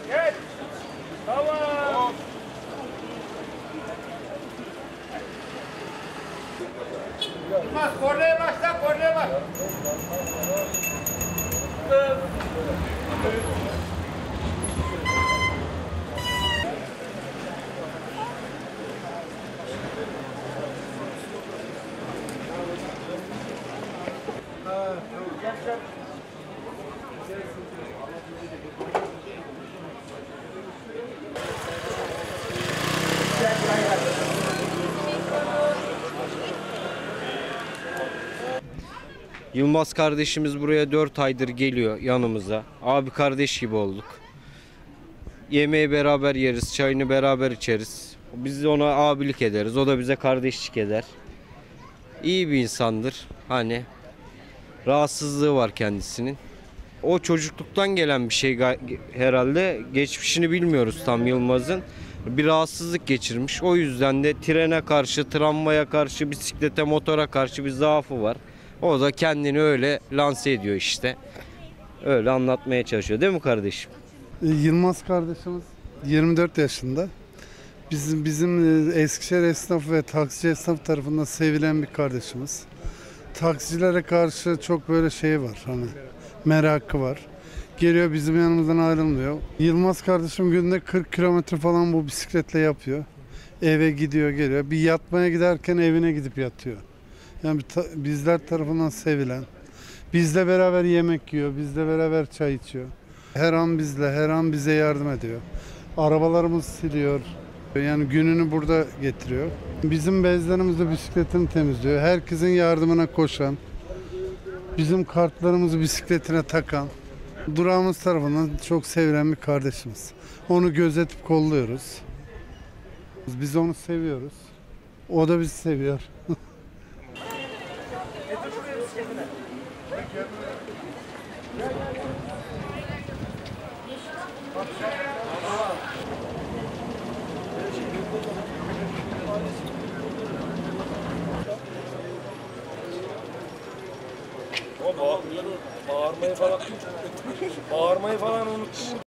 Geç. Tamam. Yılmaz korneye başla, korneye bak. Yılmaz kardeşimiz buraya 4 aydır geliyor yanımıza. Abi kardeş gibi olduk. Yemeği beraber yeriz, çayını beraber içeriz. Biz ona abilik ederiz, o da bize kardeşlik eder. İyi bir insandır. Hani rahatsızlığı var kendisinin. O çocukluktan gelen bir şey herhalde. Geçmişini bilmiyoruz tam Yılmaz'ın. Bir rahatsızlık geçirmiş. O yüzden de trene karşı, tramvaya karşı, bisiklete, motora karşı bir zaafı var. O da kendini öyle lanse ediyor işte. Öyle anlatmaya çalışıyor değil mi kardeşim? Yılmaz kardeşimiz 24 yaşında. Bizim Eskişehir esnaf ve taksici esnaf tarafından sevilen bir kardeşimiz. Taksicilere karşı çok böyle şey var, hani merakı var. Geliyor, bizim yanımızdan ayrılmıyor. Yılmaz kardeşim günde 40 kilometre falan bu bisikletle yapıyor. Eve gidiyor geliyor. Bir yatmaya giderken evine gidip yatıyor. Yani bizler tarafından sevilen. Bizle beraber yemek yiyor, bizle beraber çay içiyor. Her an bizle, her an bize yardım ediyor. Arabalarımızı siliyor. Yani gününü burada getiriyor. Bizim bezlerimizle bisikletini temizliyor. Herkesin yardımına koşan, bizim kartlarımızı bisikletine takan, durağımız tarafından çok sevilen bir kardeşimiz. Onu gözetip kolluyoruz. Biz onu seviyoruz. O da bizi seviyor. Bağırmayı falan unuttum.